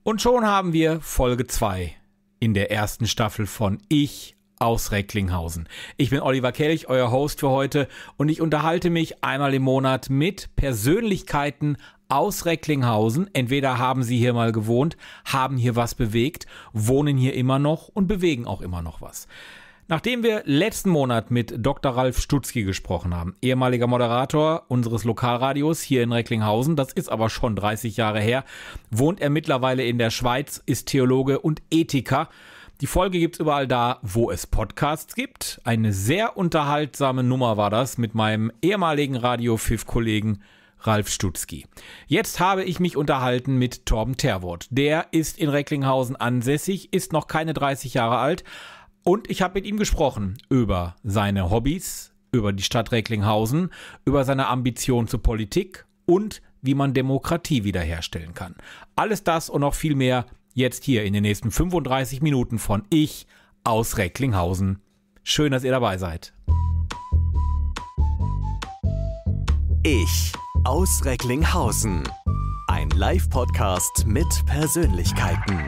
Und schon haben wir Folge 2 in der ersten Staffel von Ich aus Recklinghausen. Ich bin Oliver Kelch, euer Host für heute, und ich unterhalte mich einmal im Monat mit Persönlichkeiten aus Recklinghausen. Entweder haben sie hier mal gewohnt, haben hier was bewegt, wohnen hier immer noch und bewegen auch immer noch was. Nachdem wir letzten Monat mit Dr. Ralf Stutzki gesprochen haben, ehemaliger Moderator unseres Lokalradios hier in Recklinghausen, das ist aber schon 30 Jahre her, wohnt er mittlerweile in der Schweiz, ist Theologe und Ethiker. Die Folge gibt's überall da, wo es Podcasts gibt. Eine sehr unterhaltsame Nummer war das mit meinem ehemaligen Radio 5-Kollegen Ralf Stutzki. Jetzt habe ich mich unterhalten mit Torben Terwoth. Der ist in Recklinghausen ansässig, ist noch keine 30 Jahre alt. Und ich habe mit ihm gesprochen über seine Hobbys, über die Stadt Recklinghausen, über seine Ambition zur Politik und wie man Demokratie wiederherstellen kann. Alles das und noch viel mehr jetzt hier in den nächsten 35 Minuten von Ich aus Recklinghausen. Schön, dass ihr dabei seid. Ich aus Recklinghausen. Ein Live-Podcast mit Persönlichkeiten.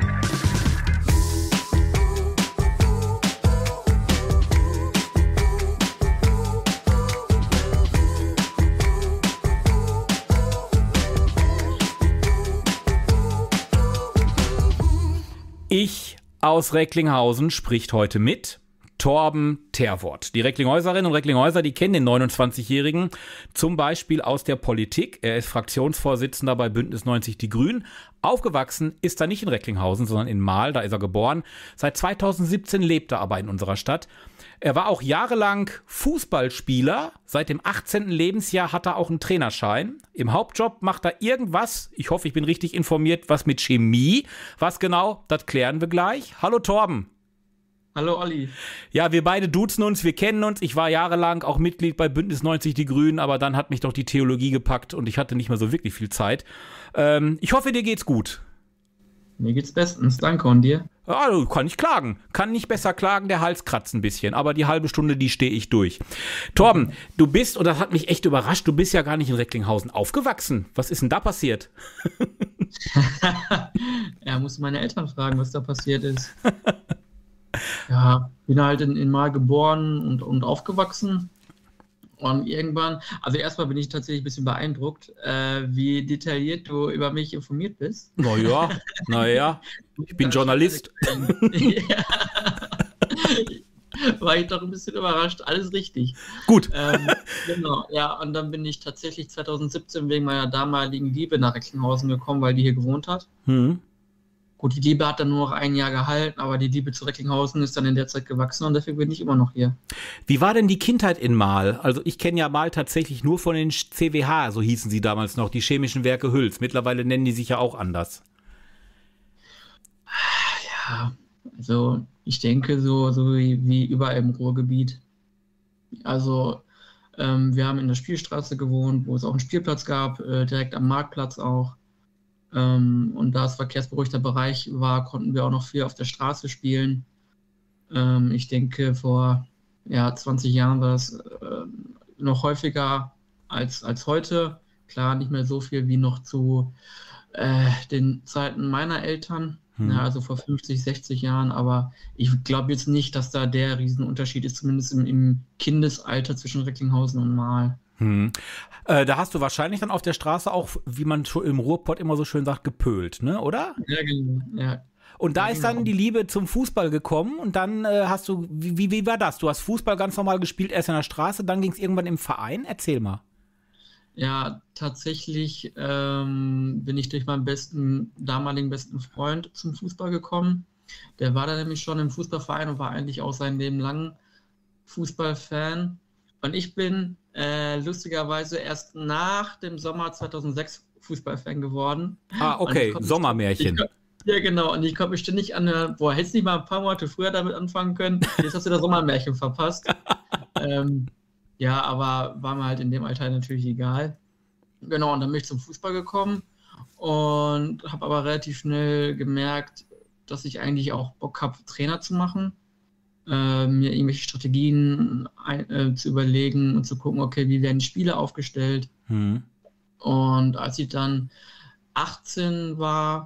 Ich aus Recklinghausen spricht heute mit Torben Terwoth. Die Recklinghäuserinnen und Recklinghäuser, die kennen den 29-Jährigen zum Beispiel aus der Politik. Er ist Fraktionsvorsitzender bei Bündnis 90 Die Grünen. Aufgewachsen ist er nicht in Recklinghausen, sondern in Marl, da ist er geboren. Seit 2017 lebt er aber in unserer Stadt. Er war auch jahrelang Fußballspieler. Seit dem 18. Lebensjahr hat er auch einen Trainerschein. Im Hauptjob macht er irgendwas, ich hoffe, ich bin richtig informiert, was mit Chemie. Was genau, das klären wir gleich. Hallo Torben. Hallo Olli. Ja, wir beide duzen uns, wir kennen uns. Ich war jahrelang auch Mitglied bei Bündnis 90 Die Grünen, aber dann hat mich doch die Theologie gepackt und ich hatte nicht mehr so wirklich viel Zeit. Ich hoffe, dir geht's gut. Mir geht's bestens, danke. Und dir? Ja, kann nicht klagen. Kann nicht besser klagen, der Hals kratzt ein bisschen. Aber die halbe Stunde, die stehe ich durch. Torben, du bist, und das hat mich echt überrascht, du bist ja gar nicht in Recklinghausen aufgewachsen. Was ist denn da passiert? Ja, musst du meine Eltern fragen, was da passiert ist. Ja, bin halt in Marl geboren und aufgewachsen. Und irgendwann, also erstmal bin ich tatsächlich ein bisschen beeindruckt, wie detailliert du über mich informiert bist. Naja, ich bin Journalist. Ja. War ich doch ein bisschen überrascht, alles richtig. Gut. Genau, ja, und dann bin ich tatsächlich 2017 wegen meiner damaligen Liebe nach Recklinghausen gekommen, weil die hier gewohnt hat. Gut, die Liebe hat dann nur noch ein Jahr gehalten, aber die Liebe zu Recklinghausen ist dann in der Zeit gewachsen und dafür bin ich immer noch hier. Wie war denn die Kindheit in Marl? Also ich kenne ja Marl tatsächlich nur von den CWH, so hießen sie damals noch, die Chemischen Werke Hüls. Mittlerweile nennen die sich ja auch anders. Ja, also ich denke so wie überall im Ruhrgebiet. Also wir haben in der Spielstraße gewohnt, wo es auch einen Spielplatz gab, direkt am Marktplatz auch. Und da es verkehrsberuhigter Bereich war, konnten wir auch noch viel auf der Straße spielen. Ich denke, vor 20 Jahren war das noch häufiger als heute. Klar, nicht mehr so viel wie noch zu den Zeiten meiner Eltern, also vor 50, 60 Jahren. Aber ich glaube jetzt nicht, dass da der Riesenunterschied ist, zumindest im Kindesalter zwischen Recklinghausen und Marl. Da hast du wahrscheinlich dann auf der Straße auch, wie man im Ruhrpott immer so schön sagt, gepölt, ne, oder? Ja, genau. Ja. Und da ist dann die Liebe zum Fußball gekommen und dann hast du, wie war das? Du hast Fußball ganz normal gespielt, erst in der Straße, dann ging es irgendwann im Verein? Erzähl mal. Ja, tatsächlich bin ich durch meinen damaligen besten Freund zum Fußball gekommen. Der war da nämlich schon im Fußballverein und war eigentlich auch sein Leben lang Fußballfan. Und ich bin lustigerweise erst nach dem Sommer 2006 Fußballfan geworden. Ah, okay, Sommermärchen. Ja, genau. Und ich konnte mich ständig an, hättest du nicht mal ein paar Monate früher damit anfangen können? Jetzt hast du das Sommermärchen verpasst. Ja, aber war mir halt in dem Alter natürlich egal. Genau, und dann bin ich zum Fußball gekommen und habe aber relativ schnell gemerkt, dass ich eigentlich auch Bock habe, Trainer zu machen. Mir irgendwelche Strategien zu überlegen und zu gucken, okay, wie werden die Spiele aufgestellt. Und als ich dann 18 war,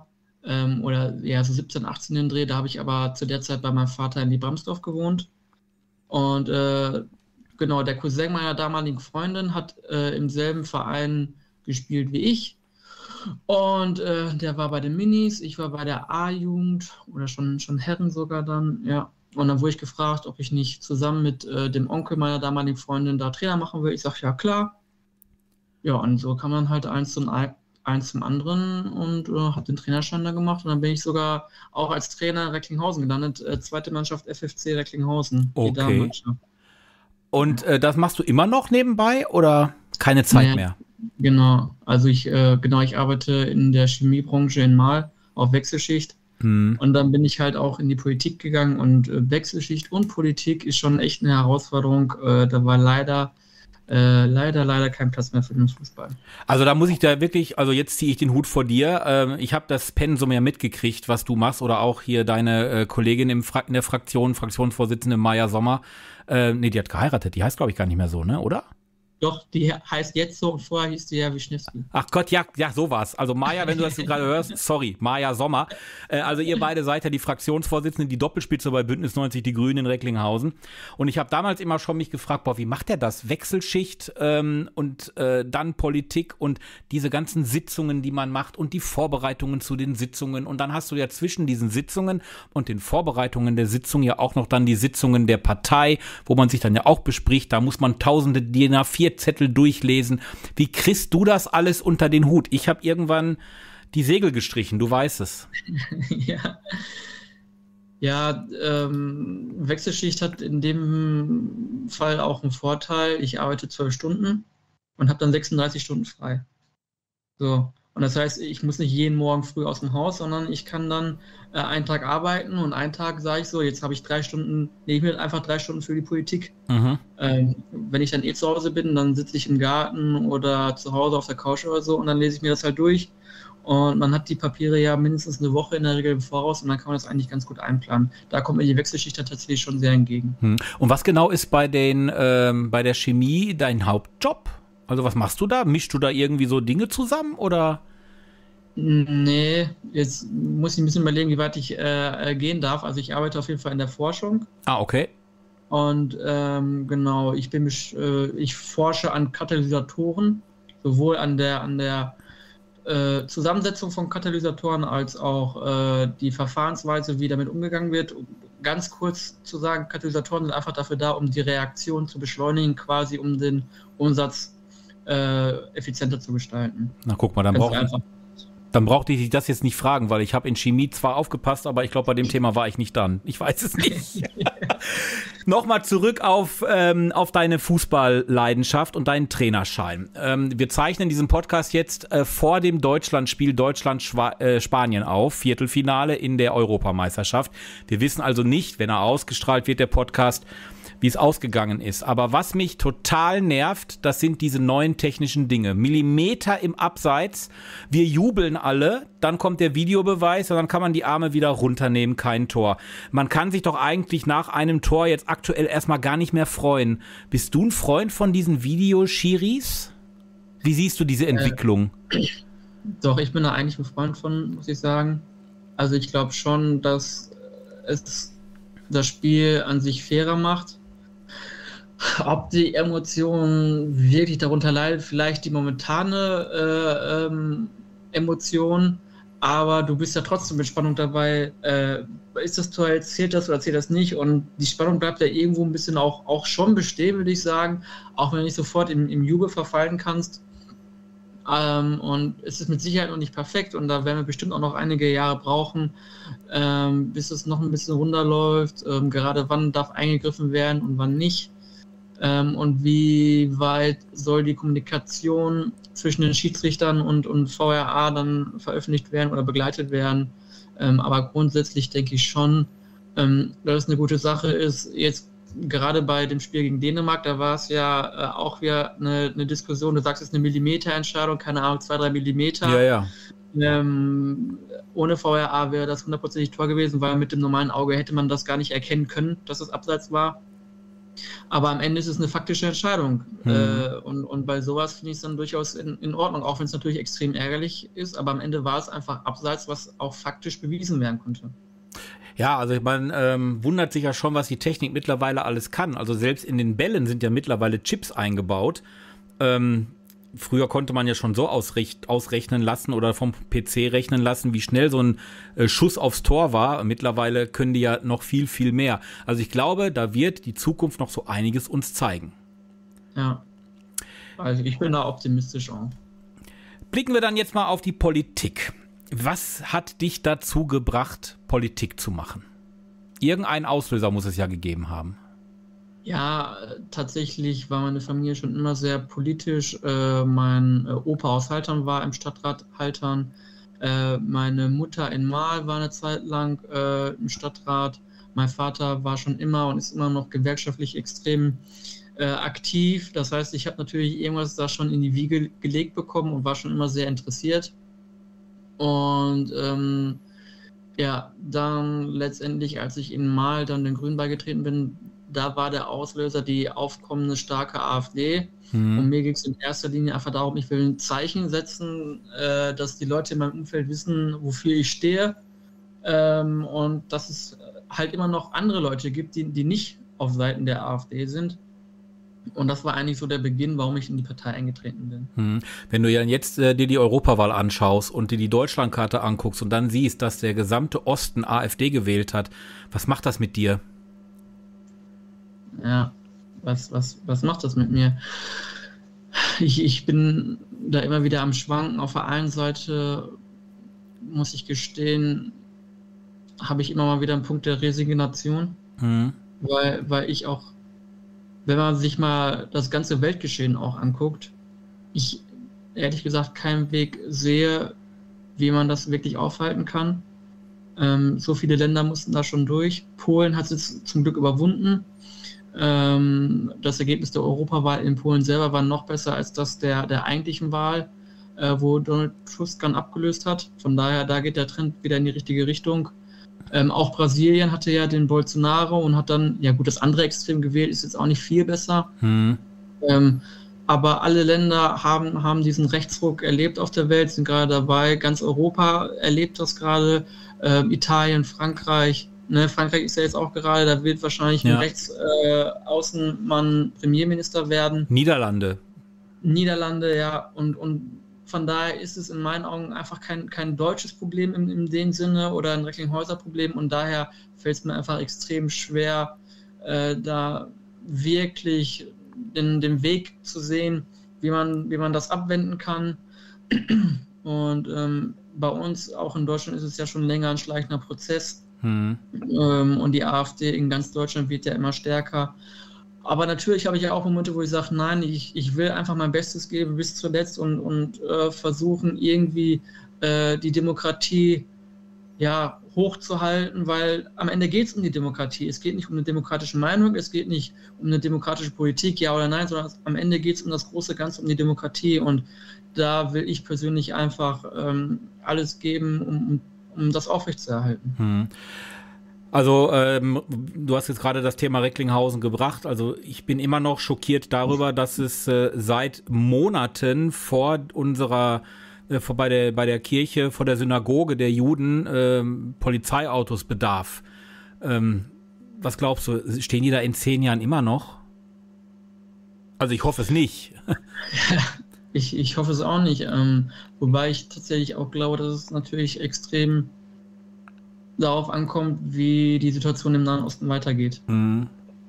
oder ja, so 17, 18 den Dreh. Da habe ich aber zu der Zeit bei meinem Vater in Liebramsdorf gewohnt. Und genau, der Cousin meiner damaligen Freundin hat im selben Verein gespielt wie ich. Und der war bei den Minis, ich war bei der A-Jugend oder schon Herren sogar dann, ja. Und dann wurde ich gefragt, ob ich nicht zusammen mit dem Onkel meiner damaligen Freundin da Trainer machen will. Ich sage, ja klar. Ja, und so kam dann halt eins zum anderen und habe den Trainerschein da gemacht. Und dann bin ich sogar auch als Trainer in Recklinghausen gelandet. Zweite Mannschaft FFC Recklinghausen, die Okay. Damenmannschaft. Und das machst du immer noch nebenbei oder keine Zeit Nee. mehr? Genau, also ich arbeite in der Chemiebranche in Marl auf Wechselschicht. Und dann bin ich halt auch in die Politik gegangen und Wechselschicht und Politik ist schon echt eine Herausforderung. Da war leider kein Platz mehr für den Fußball. Also da muss ich da wirklich, also jetzt ziehe ich den Hut vor dir. Ich habe das Pensum ja mitgekriegt, was du machst, oder auch hier deine Kollegin in der Fraktionsvorsitzende Maja Sommer. Nee, die hat geheiratet, die heißt glaube ich gar nicht mehr so, ne, oder? Doch, die heißt jetzt so und vorher hieß die ja Wischniewski. Ach Gott, ja, so war's. Also Maja, wenn du das gerade hörst, sorry, Maja Sommer. Also ihr beide seid ja die Fraktionsvorsitzenden, die Doppelspitze bei Bündnis 90 Die Grünen in Recklinghausen. Und ich habe damals immer schon mich gefragt, boah, wie macht der das? Wechselschicht und dann Politik und diese ganzen Sitzungen, die man macht und die Vorbereitungen zu den Sitzungen. Und dann hast du ja zwischen diesen Sitzungen und den Vorbereitungen der Sitzung ja auch noch dann die Sitzungen der Partei, wo man sich dann ja auch bespricht. Da muss man tausende DIN A4 Zettel durchlesen. Wie kriegst du das alles unter den Hut? Ich habe irgendwann die Segel gestrichen, du weißt es. Ja, Wechselschicht hat in dem Fall auch einen Vorteil. Ich arbeite 12 Stunden und habe dann 36 Stunden frei. So. Und das heißt, ich muss nicht jeden Morgen früh aus dem Haus, sondern ich kann dann einen Tag arbeiten und einen Tag sage ich so, jetzt habe ich 3 Stunden, nehme ich mir einfach 3 Stunden für die Politik. Wenn ich dann zu Hause bin, dann sitze ich im Garten oder zu Hause auf der Couch oder so und dann lese ich mir das halt durch. Und man hat die Papiere ja mindestens eine Woche in der Regel im Voraus und dann kann man das eigentlich ganz gut einplanen. Da kommt mir die Wechselschicht dann tatsächlich schon sehr entgegen. Und was genau ist bei der Chemie dein Hauptjob? Also was machst du da? Mischst du da irgendwie so Dinge zusammen oder? Nee, jetzt muss ich ein bisschen überlegen, wie weit ich gehen darf. Also ich arbeite auf jeden Fall in der Forschung. Ah, okay. Und genau, ich forsche an Katalysatoren, sowohl an der Zusammensetzung von Katalysatoren als auch die Verfahrensweise, wie damit umgegangen wird. Ganz kurz zu sagen, Katalysatoren sind einfach dafür da, um die Reaktion zu beschleunigen, quasi um den Umsatz effizienter zu gestalten. Na guck mal, dann brauchte ich das jetzt nicht fragen, weil ich habe in Chemie zwar aufgepasst, aber ich glaube, bei dem Thema war ich nicht dran. Ich weiß es nicht. Nochmal zurück auf deine Fußballleidenschaft und deinen Trainerschein. Wir zeichnen diesen Podcast jetzt vor dem Deutschlandspiel Deutschland-Spanien auf, Viertelfinale in der Europameisterschaft. Wir wissen also nicht, wenn er ausgestrahlt wird, der Podcast, wie es ausgegangen ist. Aber was mich total nervt, das sind diese neuen technischen Dinge. Millimeter im Abseits, wir jubeln alle, dann kommt der Videobeweis und dann kann man die Arme wieder runternehmen, kein Tor. Man kann sich doch eigentlich nach einem Tor jetzt aktuell erstmal gar nicht mehr freuen. Bist du ein Freund von diesen Videoschiris? Wie siehst du diese Entwicklung? Doch, ich bin da eigentlich ein Freund von, muss ich sagen. Also ich glaube schon, dass es das Spiel an sich fairer macht. Ob die Emotion wirklich darunter leidet, vielleicht die momentane Emotion, aber du bist ja trotzdem mit Spannung dabei. Ist das Tor jetzt, zählt das oder zählt das nicht? Und die Spannung bleibt ja irgendwo ein bisschen auch schon bestehen, würde ich sagen, auch wenn du nicht sofort im Jubel verfallen kannst. Und es ist mit Sicherheit noch nicht perfekt und da werden wir bestimmt auch noch einige Jahre brauchen, bis es noch ein bisschen runterläuft. Gerade wann darf eingegriffen werden und wann nicht. Und wie weit soll die Kommunikation zwischen den Schiedsrichtern und VRA dann veröffentlicht werden oder begleitet werden. Aber grundsätzlich denke ich schon, dass es eine gute Sache ist. Jetzt gerade bei dem Spiel gegen Dänemark, da war es ja auch wieder eine Diskussion. Du sagst, es ist eine Millimeterentscheidung, keine Ahnung, 2-3 Millimeter. Ja. Ohne VRA wäre das 100%ig Tor gewesen, weil mit dem normalen Auge hätte man das gar nicht erkennen können, dass es abseits war. Aber am Ende ist es eine faktische Entscheidung. Und bei sowas finde ich es dann durchaus in Ordnung, auch wenn es natürlich extrem ärgerlich ist. Aber am Ende war es einfach abseits, was auch faktisch bewiesen werden konnte. Ja, also man wundert sich ja schon, was die Technik mittlerweile alles kann. Also selbst in den Bällen sind ja mittlerweile Chips eingebaut. Früher konnte man ja schon so ausrechnen lassen oder vom PC rechnen lassen, wie schnell so ein Schuss aufs Tor war. Mittlerweile können die ja noch viel, viel mehr. Also ich glaube, da wird die Zukunft noch so einiges uns zeigen. Ja, also ich bin da optimistisch auch. Blicken wir dann jetzt mal auf die Politik. Was hat dich dazu gebracht, Politik zu machen? Irgendeinen Auslöser muss es ja gegeben haben. Ja, tatsächlich war meine Familie schon immer sehr politisch. Mein Opa aus Haltern war im Stadtrat Haltern. Meine Mutter in Marl war eine Zeit lang im Stadtrat. Mein Vater war schon immer und ist immer noch gewerkschaftlich extrem aktiv. Das heißt, ich habe natürlich irgendwas da schon in die Wiege gelegt bekommen und war schon immer sehr interessiert. Und ja, dann letztendlich, als ich in Marl dann den Grünen beigetreten bin, da war der Auslöser die aufkommende starke AfD. Und mir ging es in erster Linie einfach darum, ich will ein Zeichen setzen, dass die Leute in meinem Umfeld wissen, wofür ich stehe. Und dass es halt immer noch andere Leute gibt, die nicht auf Seiten der AfD sind. Und das war eigentlich so der Beginn, warum ich in die Partei eingetreten bin. Wenn du ja jetzt dir die Europawahl anschaust und dir die Deutschlandkarte anguckst und dann siehst, dass der gesamte Osten AfD gewählt hat, was macht das mit dir? Ja, was macht das mit mir? Ich bin da immer wieder am Schwanken. Auf der einen Seite, muss ich gestehen, habe ich immer mal wieder einen Punkt der Resignation, weil ich auch, wenn man sich mal das ganze Weltgeschehen auch anguckt, ich ehrlich gesagt keinen Weg sehe, wie man das wirklich aufhalten kann. So viele Länder mussten da schon durch. Polen hat es zum Glück überwunden. Das Ergebnis der Europawahl in Polen selber war noch besser als das der eigentlichen Wahl, wo Donald Tusk dann abgelöst hat. Von daher, da geht der Trend wieder in die richtige Richtung. Auch Brasilien hatte ja den Bolsonaro und hat dann, ja gut, das andere Extrem gewählt, ist jetzt auch nicht viel besser. Aber alle Länder haben diesen Rechtsruck erlebt auf der Welt, sind gerade dabei. Ganz Europa erlebt das gerade. Italien, Frankreich. Ne, Frankreich ist ja jetzt auch gerade, da wird wahrscheinlich ein Rechtsaußenmann Premierminister werden. Niederlande, ja. Und von daher ist es in meinen Augen einfach kein deutsches Problem in dem Sinne oder ein Recklinghäuser-Problem. Und daher fällt es mir einfach extrem schwer, da wirklich den Weg zu sehen, wie man das abwenden kann. Und bei uns, auch in Deutschland, ist es ja schon länger ein schleichender Prozess. Und die AfD in ganz Deutschland wird ja immer stärker. Aber natürlich habe ich ja auch Momente, wo ich sage, nein, ich will einfach mein Bestes geben bis zuletzt und versuchen irgendwie die Demokratie hochzuhalten, weil am Ende geht es um die Demokratie. Es geht nicht um eine demokratische Meinung, es geht nicht um eine demokratische Politik, ja oder nein, sondern am Ende geht es um das große Ganze, um die Demokratie. Und da will ich persönlich einfach alles geben, um das aufrechtzuerhalten. Also du hast jetzt gerade das Thema Recklinghausen gebracht. Also ich bin immer noch schockiert darüber, dass es seit Monaten vor bei der Kirche, vor der Synagoge der Juden Polizeiautos bedarf. Was glaubst du, stehen die da in 10 Jahren immer noch? Also ich hoffe es nicht. Ich hoffe es auch nicht, wobei ich tatsächlich auch glaube, dass es natürlich extrem darauf ankommt, wie die Situation im Nahen Osten weitergeht. Und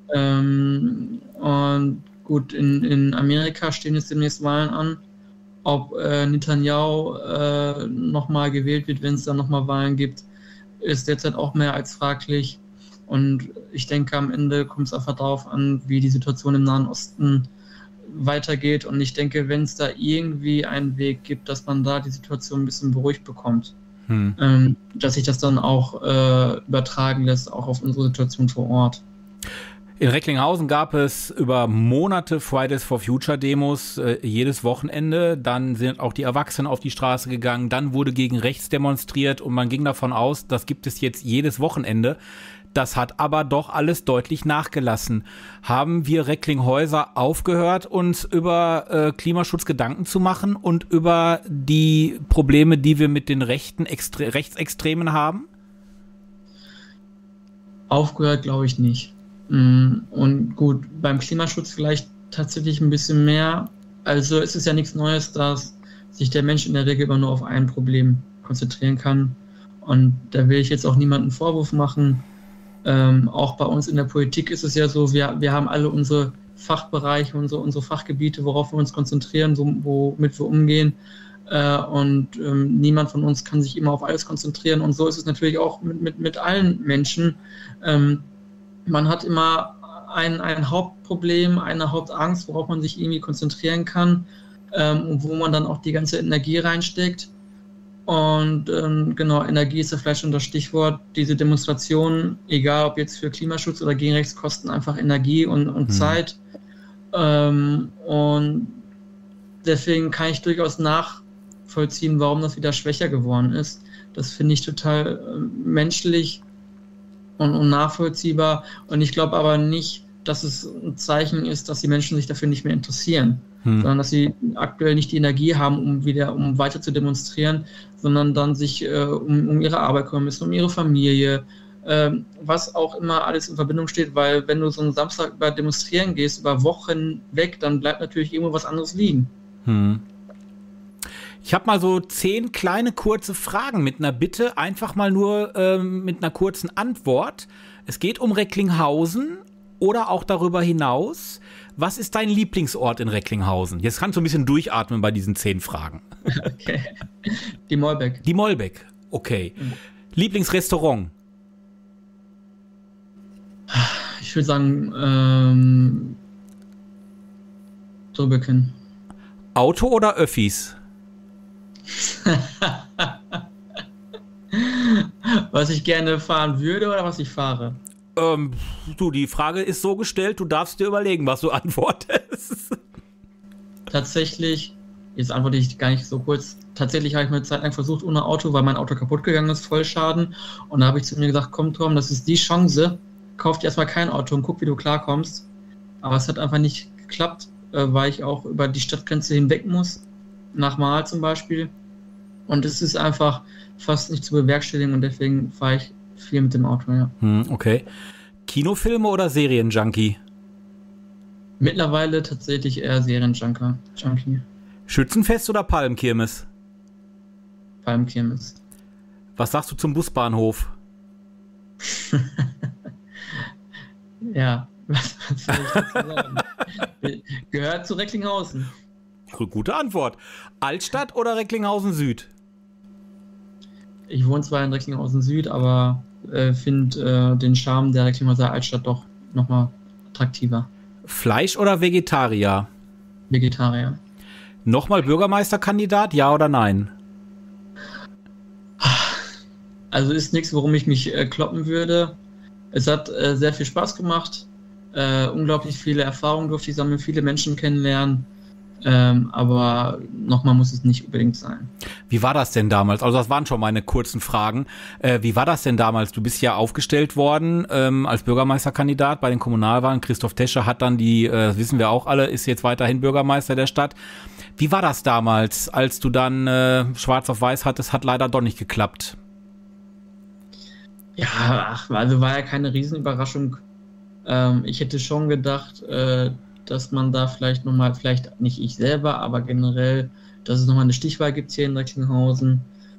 gut, in Amerika stehen jetzt demnächst Wahlen an. Ob Netanyahu nochmal gewählt wird, wenn es da nochmal Wahlen gibt, ist derzeit auch mehr als fraglich. Und ich denke, am Ende kommt es einfach darauf an, wie die Situation im Nahen Osten weitergeht. Und ich denke, wenn es da irgendwie einen Weg gibt, dass man da die Situation ein bisschen beruhigt bekommt, dass sich das dann auch übertragen lässt, auch auf unsere Situation vor Ort. In Recklinghausen gab es über Monate Fridays for Future Demos, jedes Wochenende. Dann sind auch die Erwachsenen auf die Straße gegangen. Dann wurde gegen rechts demonstriert und man ging davon aus, das gibt es jetzt jedes Wochenende. Das hat aber doch alles deutlich nachgelassen. Haben wir Recklinghäuser aufgehört, uns über Klimaschutz Gedanken zu machen und über die Probleme, die wir mit den Rechtsextremen haben? Aufgehört glaube ich nicht. Und gut, beim Klimaschutz vielleicht tatsächlich ein bisschen mehr. Also es ist ja nichts Neues, dass sich der Mensch in der Regel immer nur auf ein Problem konzentrieren kann. Und da will ich jetzt auch niemandem Vorwurf machen. Auch bei uns in der Politik ist es ja so, wir haben alle unsere Fachbereiche, unsere Fachgebiete, worauf wir uns konzentrieren, womit wir umgehen. Und niemand von uns kann sich immer auf alles konzentrieren. Und so ist es natürlich auch mit allen Menschen. Man hat immer ein Hauptproblem, eine Hauptangst, worauf man sich irgendwie konzentrieren kann und wo man dann auch die ganze Energie reinsteckt. Und genau, Energie ist ja vielleicht schon das Stichwort. Diese Demonstrationen, egal ob jetzt für Klimaschutz oder gegen Rechts, kosten einfach Energie und Zeit. Und deswegen kann ich durchaus nachvollziehen, warum das wieder schwächer geworden ist. Das finde ich total menschlich und nachvollziehbar. Und ich glaube aber nicht, dass es ein Zeichen ist, dass die Menschen sich dafür nicht mehr interessieren, sondern dass sie aktuell nicht die Energie haben, um weiter zu demonstrieren, sondern dann sich um ihre Arbeit kümmern müssen, um ihre Familie, was auch immer alles in Verbindung steht, weil wenn du so einen Samstag über demonstrieren gehst, über Wochen weg, dann bleibt natürlich irgendwo was anderes liegen. Ich habe mal so 10 kleine kurze Fragen mit einer Bitte, einfach mal nur mit einer kurzen Antwort. Es geht um Recklinghausen oder auch darüber hinaus. Was ist dein Lieblingsort in Recklinghausen? Jetzt kannst du ein bisschen durchatmen bei diesen 10 Fragen. Okay. Die Mollbeck. Die Mollbeck, okay. Lieblingsrestaurant? Ich würde sagen, Drübecken. Auto oder Öffis? Was ich gerne fahren würde oder was ich fahre? Die Frage ist so gestellt, du darfst dir überlegen, was du antwortest. Tatsächlich, jetzt antworte ich gar nicht so kurz, tatsächlich habe ich mir eine Zeit lang versucht ohne Auto, weil mein Auto kaputt gegangen ist, Vollschaden. Und da habe ich zu mir gesagt, komm Tom, das ist die Chance, kauf dir erstmal kein Auto und guck, wie du klarkommst. Aber es hat einfach nicht geklappt, weil ich auch über die Stadtgrenze hinweg muss, nach Mahl zum Beispiel. Und es ist einfach fast nicht zu bewerkstelligen und deswegen fahre ich viel mit dem Auto, ja. Okay. Kinofilme oder Serienjunkie? Mittlerweile tatsächlich eher Serienjunkie. Schützenfest oder Palmkirmes? Palmkirmes. Was sagst du zum Busbahnhof? Ja, was soll ich dazu sagen? Gehört zu Recklinghausen. Gute Antwort. Altstadt oder Recklinghausen Süd? Ich wohne zwar in Recklinghausen Süd, aber finde den Charme der Recklinghauser Altstadt doch nochmal attraktiver. Fleisch oder Vegetarier? Vegetarier. Nochmal Bürgermeisterkandidat, ja oder nein? Also ist nichts, worum ich mich kloppen würde. Es hat sehr viel Spaß gemacht. Unglaublich viele Erfahrungen durfte ich sammeln, viele Menschen kennenlernen. Aber nochmal muss es nicht unbedingt sein. Wie war das denn damals? Also das waren schon meine kurzen Fragen. Wie war das denn damals? Du bist ja aufgestellt worden als Bürgermeisterkandidat bei den Kommunalwahlen. Christoph Tesche hat dann das wissen wir auch alle, ist jetzt weiterhin Bürgermeister der Stadt. Wie war das damals, als du dann schwarz auf weiß hattest, hat leider doch nicht geklappt? Ja, also war ja keine Riesenüberraschung. Ich hätte schon gedacht, dass man da vielleicht nicht ich selber, aber generell, dass es nochmal eine Stichwahl gibt hier in Recklinghausen.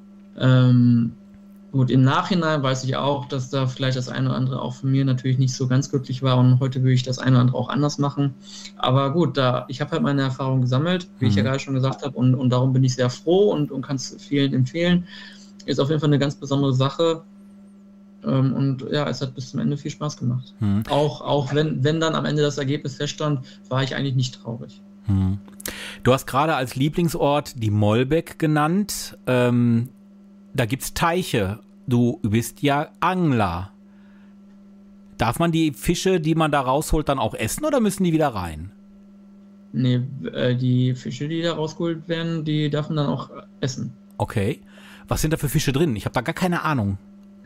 Gut, im Nachhinein weiß ich auch, dass da vielleicht das eine oder andere auch von mir natürlich nicht so ganz glücklich war und heute würde ich das eine oder andere auch anders machen. Aber gut, ich habe halt meine Erfahrung gesammelt, wie ich ja gerade schon gesagt habe, und darum bin ich sehr froh und kann es vielen empfehlen. Ist auf jeden Fall eine ganz besondere Sache. Und ja, es hat bis zum Ende viel Spaß gemacht. Auch wenn dann am Ende das Ergebnis feststand, war ich eigentlich nicht traurig. Du hast gerade als Lieblingsort die Mollbeck genannt. Da gibt's Teiche. Du bist ja Angler. Darf man die Fische, die man da rausholt, dann auch essen oder müssen die wieder rein? Nee, die Fische, die da rausgeholt werden, die darf man dann auch essen. Okay. Was sind da für Fische drin? Ich habe da gar keine Ahnung.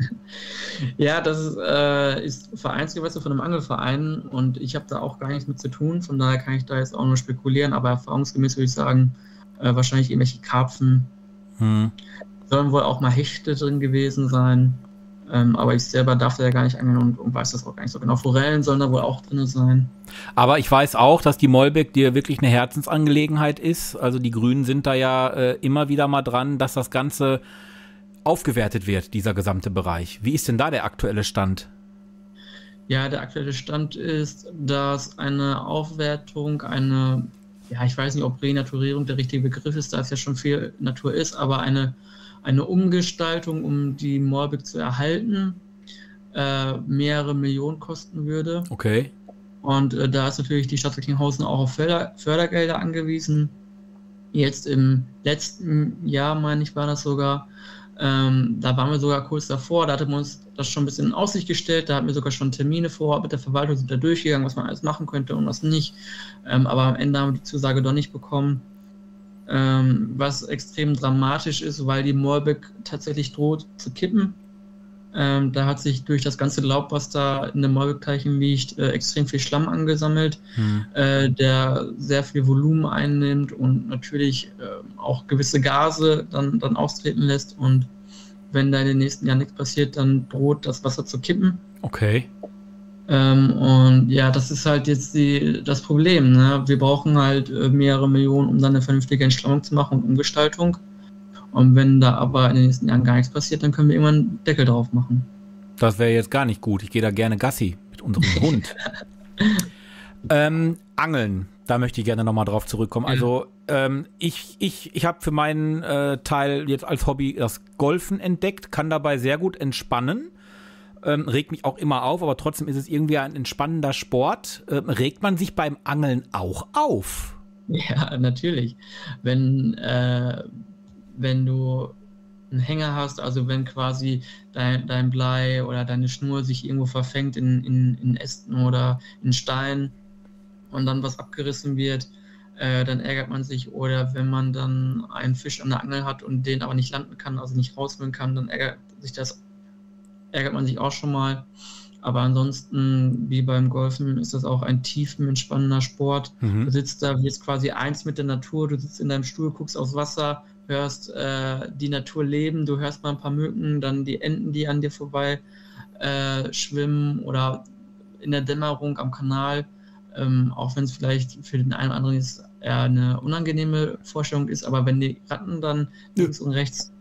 Ja, das ist Vereinsgewässer von einem Angelverein und ich habe da auch gar nichts mit zu tun, von daher kann ich da jetzt auch nur spekulieren, aber erfahrungsgemäß würde ich sagen, wahrscheinlich irgendwelche Karpfen. Sollen wohl auch mal Hechte drin gewesen sein, aber ich selber darf da ja gar nicht angeln und weiß das auch gar nicht so genau. Forellen sollen da wohl auch drin sein. Aber ich weiß auch, dass die Mollbeck dir wirklich eine Herzensangelegenheit ist. Also die Grünen sind da ja immer wieder mal dran, dass das Ganze aufgewertet wird, dieser gesamte Bereich. Wie ist denn da der aktuelle Stand? Ja, der aktuelle Stand ist, dass eine Aufwertung, ich weiß nicht, ob Renaturierung der richtige Begriff ist, da es ja schon viel Natur ist, aber eine Umgestaltung, um die Mollbeck zu erhalten, mehrere Millionen kosten würde. Okay. Und da ist natürlich die Stadt Recklinghausen auch auf Fördergelder angewiesen. Jetzt im letzten Jahr, meine ich, war das sogar. Da waren wir sogar kurz davor, da hatten wir uns das schon ein bisschen in Aussicht gestellt, da hatten wir sogar schon Termine vor, mit der Verwaltung sind da durchgegangen, was man alles machen könnte und was nicht, aber am Ende haben wir die Zusage doch nicht bekommen, was extrem dramatisch ist, weil die Mollbeck tatsächlich droht zu kippen. Da hat sich durch das ganze Laub, was da in dem Mollbeck-Teichen liegt, extrem viel Schlamm angesammelt, der sehr viel Volumen einnimmt und natürlich auch gewisse Gase dann austreten lässt. Und wenn da in den nächsten Jahren nichts passiert, dann droht das Wasser zu kippen. Okay. Und ja, das ist halt jetzt das Problem. Ne? Wir brauchen halt mehrere Millionen, um dann eine vernünftige Entschlammung zu machen und Umgestaltung. Und wenn da aber in den nächsten Jahren gar nichts passiert, dann können wir irgendwann einen Deckel drauf machen. Das wäre jetzt gar nicht gut. Ich gehe da gerne Gassi mit unserem Hund. Angeln, da möchte ich gerne nochmal drauf zurückkommen. Also ich habe für meinen Teil jetzt als Hobby das Golfen entdeckt, kann dabei sehr gut entspannen, regt mich auch immer auf, aber trotzdem ist es irgendwie ein entspannender Sport. Regt man sich beim Angeln auch auf? Ja, natürlich. Wenn du einen Hänger hast, also wenn quasi dein Blei oder deine Schnur sich irgendwo verfängt in Ästen oder in Steinen und dann was abgerissen wird, dann ärgert man sich. Oder wenn man dann einen Fisch an der Angel hat und den aber nicht landen kann, also nicht rausholen kann, dann ärgert man sich auch schon mal. Aber ansonsten, wie beim Golfen, ist das auch ein tiefenentspannender Sport. Du sitzt da, wirst quasi eins mit der Natur, du sitzt in deinem Stuhl, guckst aufs Wasser, hörst die Natur leben, du hörst mal ein paar Mücken, dann die Enten, die an dir vorbei schwimmen oder in der Dämmerung am Kanal, auch wenn es vielleicht für den einen oder anderen jetzt eher eine unangenehme Vorstellung ist, aber wenn die Ratten dann links und rechts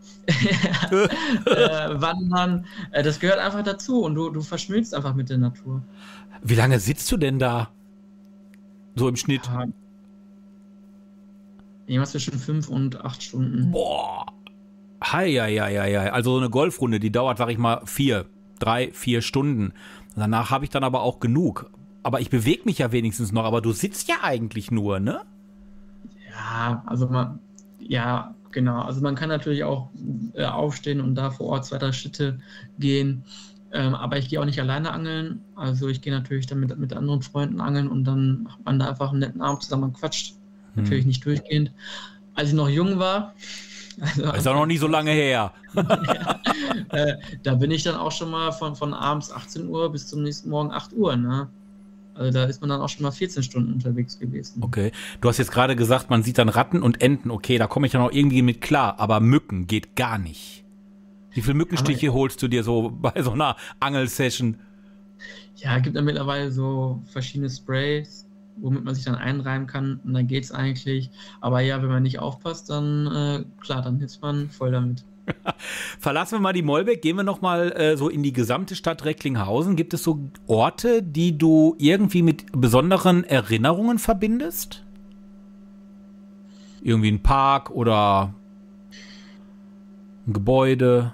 wandern, das gehört einfach dazu und du verschmilzt einfach mit der Natur. Wie lange sitzt du denn da? So im Schnitt? Ja, irgendwas zwischen 5 und 8 Stunden. Boah. Hei. Also so eine Golfrunde, die dauert, sag ich mal, 3, 4 Stunden. Danach habe ich dann aber auch genug. Aber ich bewege mich ja wenigstens noch, aber du sitzt ja eigentlich nur, ne? Ja, genau. Also man kann natürlich auch aufstehen und da vor Ort 2, 3 Schritte gehen. Aber ich gehe auch nicht alleine angeln. Also ich gehe natürlich dann mit anderen Freunden angeln und dann macht man da einfach einen netten Abend zusammen und quatscht. Natürlich nicht durchgehend. Als ich noch jung war, also ist auch noch nicht so lange her. Da bin ich dann auch schon mal von abends 18 Uhr bis zum nächsten Morgen 8 Uhr. Ne? Also da ist man dann auch schon mal 14 Stunden unterwegs gewesen. Okay, du hast jetzt gerade gesagt, man sieht dann Ratten und Enten. Okay, da komme ich ja noch irgendwie mit klar, aber Mücken geht gar nicht. Wie viele Mückenstiche holst du dir so bei so einer Angelsession? Ja, es gibt ja mittlerweile so verschiedene Sprays, womit man sich dann einreiben kann und dann geht's eigentlich. Aber ja, wenn man nicht aufpasst, dann klar, dann ist man voll damit. Verlassen wir mal die Mollbeck, gehen wir nochmal so in die gesamte Stadt Recklinghausen. Gibt es so Orte, die du irgendwie mit besonderen Erinnerungen verbindest? Irgendwie ein Park oder ein Gebäude?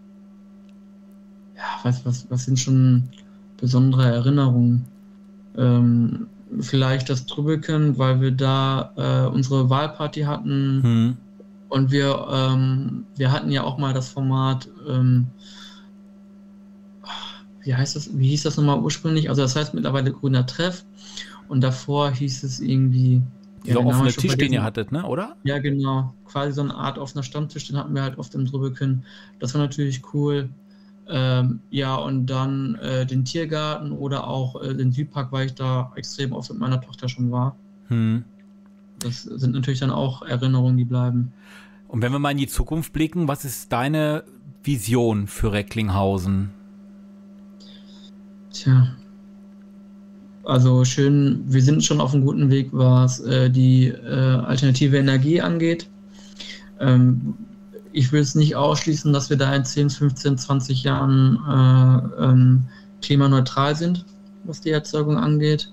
Ja, was sind schon besondere Erinnerungen? Vielleicht das Trübbeken, weil wir da unsere Wahlparty hatten. Und wir hatten ja auch mal das Format, wie hieß das nochmal ursprünglich? Also das heißt mittlerweile Grüner Treff und davor hieß es irgendwie... Dieser offene Tisch, den ihr hattet, ne, oder? Ja, genau. Quasi so eine Art offener Stammtisch, den hatten wir halt oft im Drübeken. Das war natürlich cool. Ja, und dann den Tiergarten oder auch den Südpark, weil ich da extrem oft mit meiner Tochter schon war. Das sind natürlich dann auch Erinnerungen, die bleiben. Und wenn wir mal in die Zukunft blicken, was ist deine Vision für Recklinghausen? Tja, also schön, wir sind schon auf einem guten Weg, was die alternative Energie angeht. Ich will es nicht ausschließen, dass wir da in 10, 15, 20 Jahren klimaneutral sind, was die Erzeugung angeht.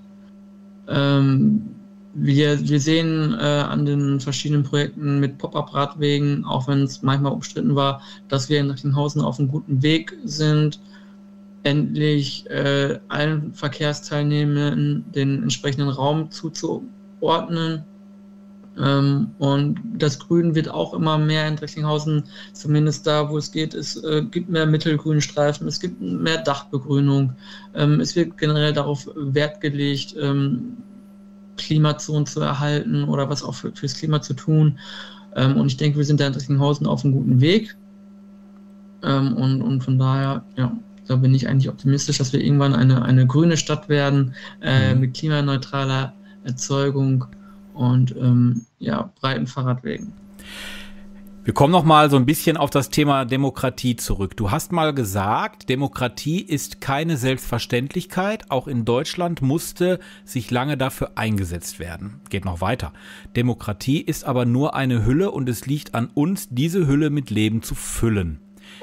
Wir sehen an den verschiedenen Projekten mit Pop-up-Radwegen, auch wenn es manchmal umstritten war, dass wir in Recklinghausen auf einem guten Weg sind, endlich allen Verkehrsteilnehmern den entsprechenden Raum zuzuordnen. Und das Grün wird auch immer mehr in Recklinghausen, zumindest da, wo es geht. Es gibt mehr Mittelgrünstreifen, es gibt mehr Dachbegrünung. Es wird generell darauf Wert gelegt, Klimazonen zu erhalten oder was auch fürs Klima zu tun. Und ich denke, wir sind da in Recklinghausen auf einem guten Weg. Und von daher, ja, da bin ich eigentlich optimistisch, dass wir irgendwann eine grüne Stadt werden, mit klimaneutraler Erzeugung und breiten Fahrradwegen. Wir kommen noch mal so ein bisschen auf das Thema Demokratie zurück. Du hast mal gesagt, Demokratie ist keine Selbstverständlichkeit. Auch in Deutschland musste sich lange dafür eingesetzt werden. Geht noch weiter. Demokratie ist aber nur eine Hülle und es liegt an uns, diese Hülle mit Leben zu füllen.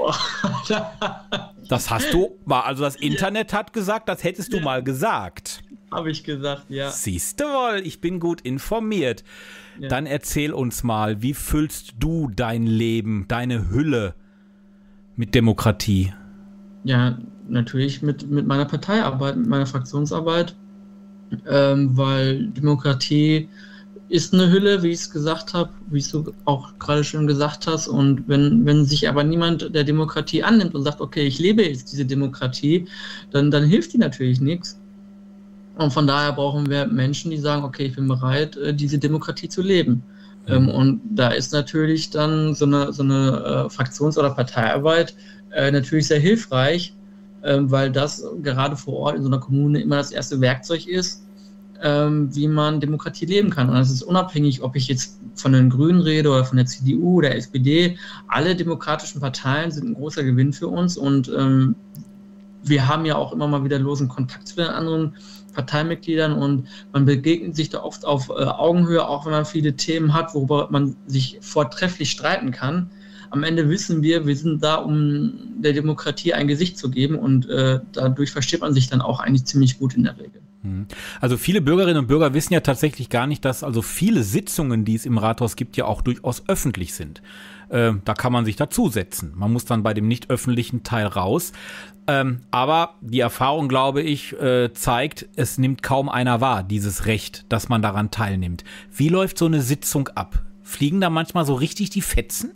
Das hast du mal, also das Internet hat gesagt, das hättest du mal gesagt. Habe ich gesagt, ja. Siehst du wohl, ich bin gut informiert. Ja. Dann erzähl uns mal, wie füllst du dein Leben, deine Hülle mit Demokratie? Ja, natürlich mit meiner Parteiarbeit, mit meiner Fraktionsarbeit, weil Demokratie ist eine Hülle, wie ich es gesagt habe, wie du auch gerade schon gesagt hast. Und wenn sich aber niemand der Demokratie annimmt und sagt, okay, ich lebe jetzt diese Demokratie, dann hilft die natürlich nichts. Und von daher brauchen wir Menschen, die sagen, okay, ich bin bereit, diese Demokratie zu leben. Und da ist natürlich dann so eine Fraktions- oder Parteiarbeit natürlich sehr hilfreich, weil das gerade vor Ort in so einer Kommune immer das erste Werkzeug ist, wie man Demokratie leben kann. Und das ist unabhängig, ob ich jetzt von den Grünen rede oder von der CDU oder der SPD. Alle demokratischen Parteien sind ein großer Gewinn für uns und wir haben ja auch immer mal wieder losen Kontakt zu den anderen Parteimitgliedern und man begegnet sich da oft auf Augenhöhe, auch wenn man viele Themen hat, worüber man sich vortrefflich streiten kann. Am Ende wissen wir sind da, um der Demokratie ein Gesicht zu geben und dadurch versteht man sich dann auch eigentlich ziemlich gut in der Regel. Also viele Bürgerinnen und Bürger wissen ja tatsächlich gar nicht, dass also viele Sitzungen, die es im Rathaus gibt, ja auch durchaus öffentlich sind. Da kann man sich dazusetzen. Man muss dann bei dem nicht öffentlichen Teil raus. Aber die Erfahrung, glaube ich, zeigt, es nimmt kaum einer wahr, dieses Recht, dass man daran teilnimmt. Wie läuft so eine Sitzung ab? Fliegen da manchmal so richtig die Fetzen?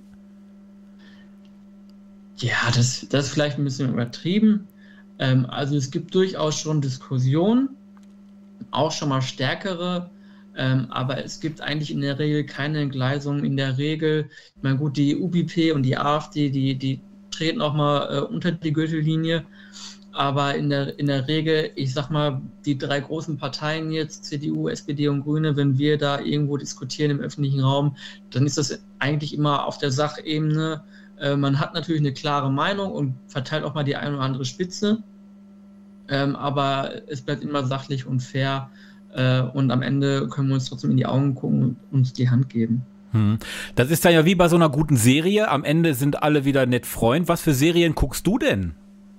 Ja, das ist vielleicht ein bisschen übertrieben. Also es gibt durchaus schon Diskussionen, auch schon mal stärkere, aber es gibt eigentlich in der Regel keine Entgleisung. In der Regel, ich meine gut, die UBP und die AfD, die treten auch mal unter die Gürtellinie, aber in der Regel, ich sag mal, die drei großen Parteien jetzt, CDU, SPD und Grüne, wenn wir da irgendwo diskutieren im öffentlichen Raum, dann ist das eigentlich immer auf der Sachebene. Man hat natürlich eine klare Meinung und verteilt auch mal die eine oder andere Spitze, aber es bleibt immer sachlich und fair und am Ende können wir uns trotzdem in die Augen gucken und uns die Hand geben. Das ist dann ja wie bei so einer guten Serie. Am Ende sind alle wieder nett Freund. Was für Serien guckst du denn?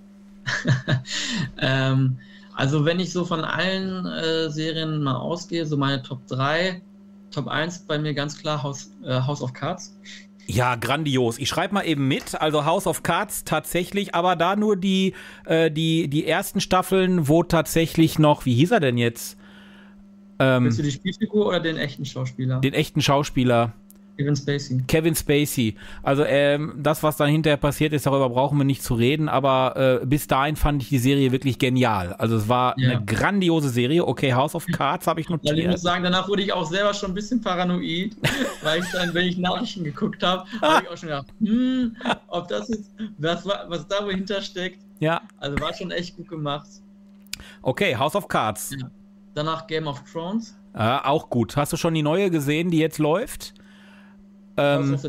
Also wenn ich so von allen Serien mal ausgehe, so meine Top 3, Top 1 bei mir ganz klar House of Cards. Ja, grandios. Ich schreibe mal eben mit. Also House of Cards tatsächlich, aber da nur die ersten Staffeln, wo tatsächlich noch, wie hieß er denn jetzt? Willst du die Spielfigur oder den echten Schauspieler? Den echten Schauspieler. Kevin Spacey. Also das, was dann hinterher passiert ist, darüber brauchen wir nicht zu reden, aber bis dahin fand ich die Serie wirklich genial. Also es war eine grandiose Serie. Okay, House of Cards habe ich notiert. Ich muss sagen, danach wurde ich auch selber schon ein bisschen paranoid, weil ich dann, wenn ich Nachrichten geguckt habe, habe ich auch schon gedacht, ob das jetzt, was da wohl hintersteckt. Ja. Also war schon echt gut gemacht. Okay, House of Cards. Ja. Danach Game of Thrones. Auch gut. Hast du schon die neue gesehen, die jetzt läuft? House of the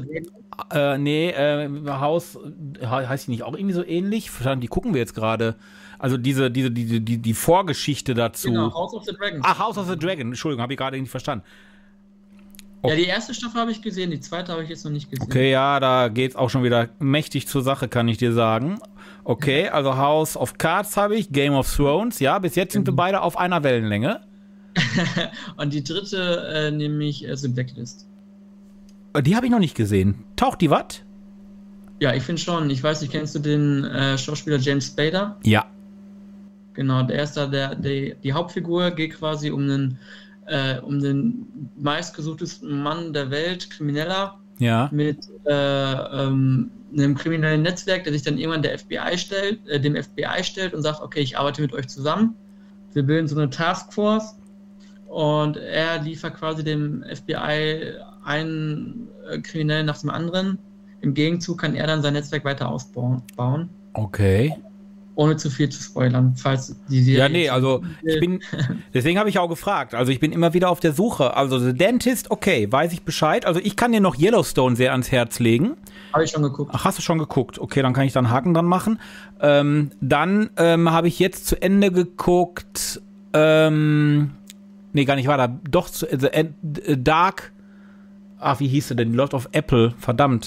Dragon? House, heißt die nicht auch irgendwie so ähnlich? Die gucken wir jetzt gerade. Also die Vorgeschichte dazu. Genau, House of the Dragon. Ach, House of the Dragon. Entschuldigung, habe ich gerade nicht verstanden. Ja, die erste Staffel habe ich gesehen, die zweite habe ich jetzt noch nicht gesehen. Okay, ja, da geht's auch schon wieder mächtig zur Sache, kann ich dir sagen. Okay, also House of Cards habe ich, Game of Thrones, ja, bis jetzt sind wir beide auf einer Wellenlänge. Und die dritte, nämlich The Blacklist. Die habe ich noch nicht gesehen. Taucht die was? Ja, ich finde schon. Ich weiß nicht, kennst du den Schauspieler James Spader? Ja. Genau, der ist da die Hauptfigur, geht quasi um den meistgesuchtesten Mann der Welt, Krimineller, mit einem kriminellen Netzwerk, der sich dann irgendwann dem FBI stellt und sagt, okay, ich arbeite mit euch zusammen. Wir bilden so eine Taskforce und er liefert quasi dem FBI einen Kriminellen nach dem anderen. Im Gegenzug kann er dann sein Netzwerk weiter ausbauen. Okay. Ohne zu viel zu spoilern, falls die Serie... Ja, nee, also deswegen habe ich auch gefragt. Also ich bin immer wieder auf der Suche. Also The Dentist, okay, weiß ich Bescheid. Also ich kann dir noch Yellowstone sehr ans Herz legen. Habe ich schon geguckt. Ach, hast du schon geguckt? Okay, dann kann ich da einen Haken dran machen. Dann habe ich jetzt zu Ende geguckt, nee, gar nicht weiter. Doch, Dark, wie hieß sie denn? Die läuft auf Apple, verdammt.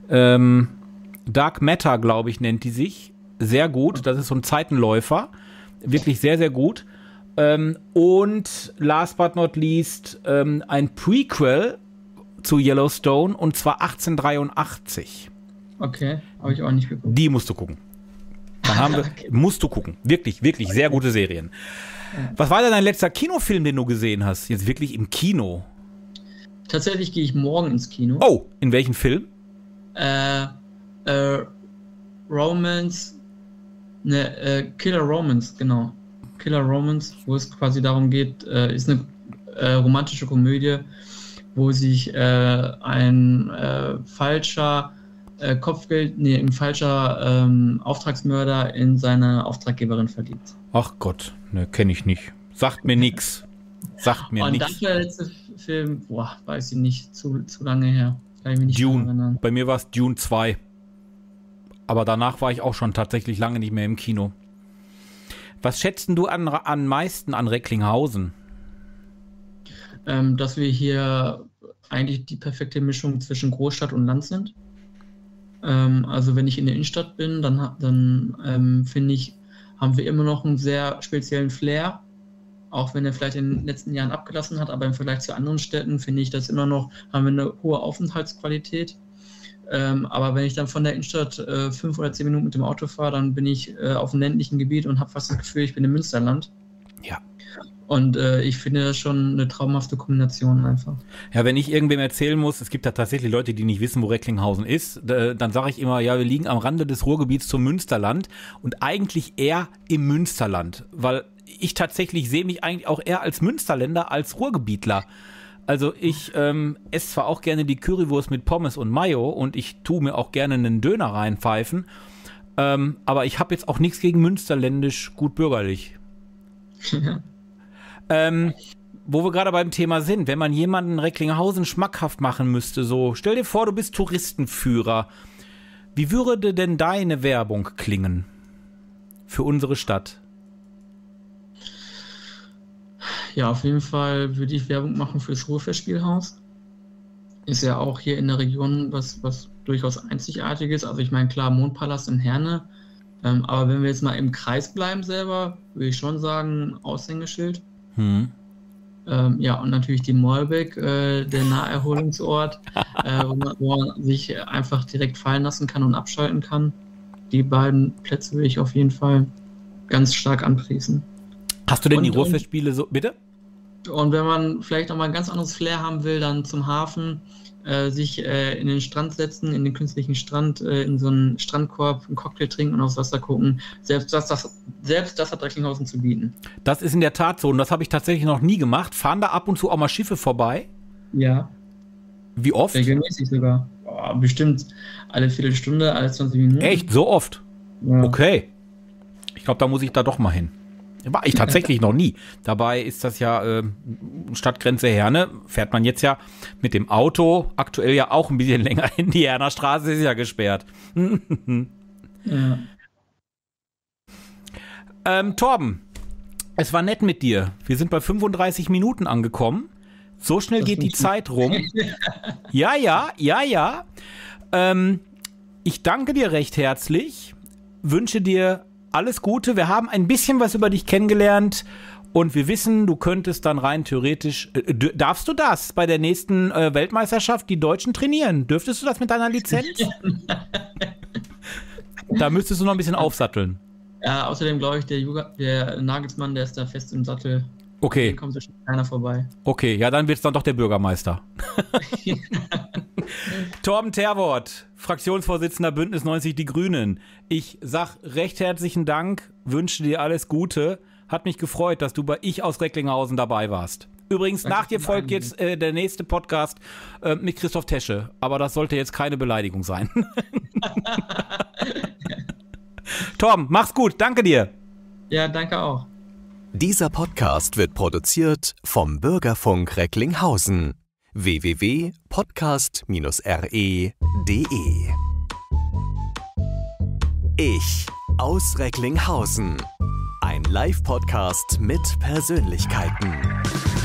Dark Matter, glaube ich, nennt die sich. Sehr gut, das ist so ein Zeitenläufer. Wirklich sehr, sehr gut. Und last but not least ein Prequel zu Yellowstone, und zwar 1883. Okay, habe ich auch nicht geguckt. Die musst du gucken. Dann haben wir, musst du gucken. Wirklich, wirklich sehr gute Serien. Was war denn dein letzter Kinofilm, den du gesehen hast? Jetzt wirklich im Kino? Tatsächlich gehe ich morgen ins Kino. Oh, in welchen Film? Romance. Killer Romance, genau. Killer Romance, wo es quasi darum geht, ist eine romantische Komödie, wo sich ein falscher Auftragsmörder in seine Auftraggeberin verliebt. Ach Gott, ne, kenne ich nicht. Sagt mir nix. Sagt mir nichts. Und dann der letzte Film, weiß ich nicht, zu lange her. Kann ich mich nicht Dune. Bei mir war es Dune 2. Aber danach war ich auch schon tatsächlich lange nicht mehr im Kino. Was schätzt du am meisten an Recklinghausen? Dass wir hier eigentlich die perfekte Mischung zwischen Großstadt und Land sind. Also wenn ich in der Innenstadt bin, dann finde ich, haben wir immer noch einen sehr speziellen Flair. Auch wenn er vielleicht in den letzten Jahren abgelassen hat, aber im Vergleich zu anderen Städten finde ich, dass immer noch, haben wir eine hohe Aufenthaltsqualität. Aber wenn ich dann von der Innenstadt 5 oder 10 Minuten mit dem Auto fahre, dann bin ich auf einem ländlichen Gebiet und habe fast das Gefühl, ich bin im Münsterland. Ja. Und ich finde das schon eine traumhafte Kombination einfach. Ja, wenn ich irgendwem erzählen muss, es gibt da tatsächlich Leute, die nicht wissen, wo Recklinghausen ist, dann sage ich immer, ja, wir liegen am Rande des Ruhrgebiets zum Münsterland und eigentlich eher im Münsterland, weil ich tatsächlich sehe mich eigentlich auch eher als Münsterländer als Ruhrgebietler. Also ich esse zwar auch gerne die Currywurst mit Pommes und Mayo und ich tue mir auch gerne einen Döner reinpfeifen, aber ich habe jetzt auch nichts gegen Münsterländisch gut bürgerlich. Wo wir gerade beim Thema sind, wenn man jemanden Recklinghausen schmackhaft machen müsste, so stell dir vor, du bist Touristenführer. Wie würde denn deine Werbung klingen für unsere Stadt? Ja, auf jeden Fall würde ich Werbung machen für das Ruhrfestspielhaus. Ist ja auch hier in der Region was durchaus Einzigartiges. Also ich meine, klar, Mondpalast in Herne. Aber wenn wir jetzt mal im Kreis bleiben selber, würde ich schon sagen, Aushängeschild. Ja, und natürlich die Mollbeck, der Naherholungsort, wo man sich einfach direkt fallen lassen kann und abschalten kann. Die beiden Plätze würde ich auf jeden Fall ganz stark anpriesen. Hast du denn die Ruhrfestspiele so, bitte? Und wenn man vielleicht noch mal ein ganz anderes Flair haben will, dann zum Hafen sich in den Strand setzen, in den künstlichen Strand, in so einen Strandkorb, einen Cocktail trinken und aufs Wasser gucken. Selbst das hat Recklinghausen zu bieten. Das ist in der Tat so und das habe ich tatsächlich noch nie gemacht. Fahren da ab und zu auch mal Schiffe vorbei? Ja. Wie oft? Regelmäßig sogar. Bestimmt alle Viertelstunde, alle 20 Minuten. Echt? So oft? Ja. Okay. Ich glaube, da muss ich da doch mal hin. War ich tatsächlich noch nie. Dabei ist das ja Stadtgrenze Herne. Fährt man jetzt ja mit dem Auto aktuell ja auch ein bisschen länger hin. Die Herner Straße ist ja gesperrt. Ja. Torben, es war nett mit dir. Wir sind bei 35 Minuten angekommen. So schnell Das geht die ist Zeit rum. Ja. Ich danke dir recht herzlich. Wünsche dir alles Gute. Wir haben ein bisschen was über dich kennengelernt und wir wissen, du könntest dann rein theoretisch, darfst du das bei der nächsten Weltmeisterschaft, die Deutschen trainieren? Dürftest du das mit deiner Lizenz? Da müsstest du noch ein bisschen aufsatteln. Ja, außerdem glaube ich, der Nagelsmann, der ist da fest im Sattel. Okay. Hier kommt so schnell keiner vorbei. Okay, ja, dann wird es dann doch der Bürgermeister. Torben Terwort, Fraktionsvorsitzender Bündnis 90 Die Grünen. Ich sag recht herzlichen Dank, wünsche dir alles Gute. Hat mich gefreut, dass du bei Ich aus Recklinghausen dabei warst. Übrigens, Danke nach dir folgt jetzt der nächste Podcast mit Christoph Tesche. Aber das sollte jetzt keine Beleidigung sein. Torben, mach's gut. Danke dir. Ja, danke auch. Dieser Podcast wird produziert vom Bürgerfunk Recklinghausen. www.podcast-re.de Ich aus Recklinghausen. Ein Live-Podcast mit Persönlichkeiten.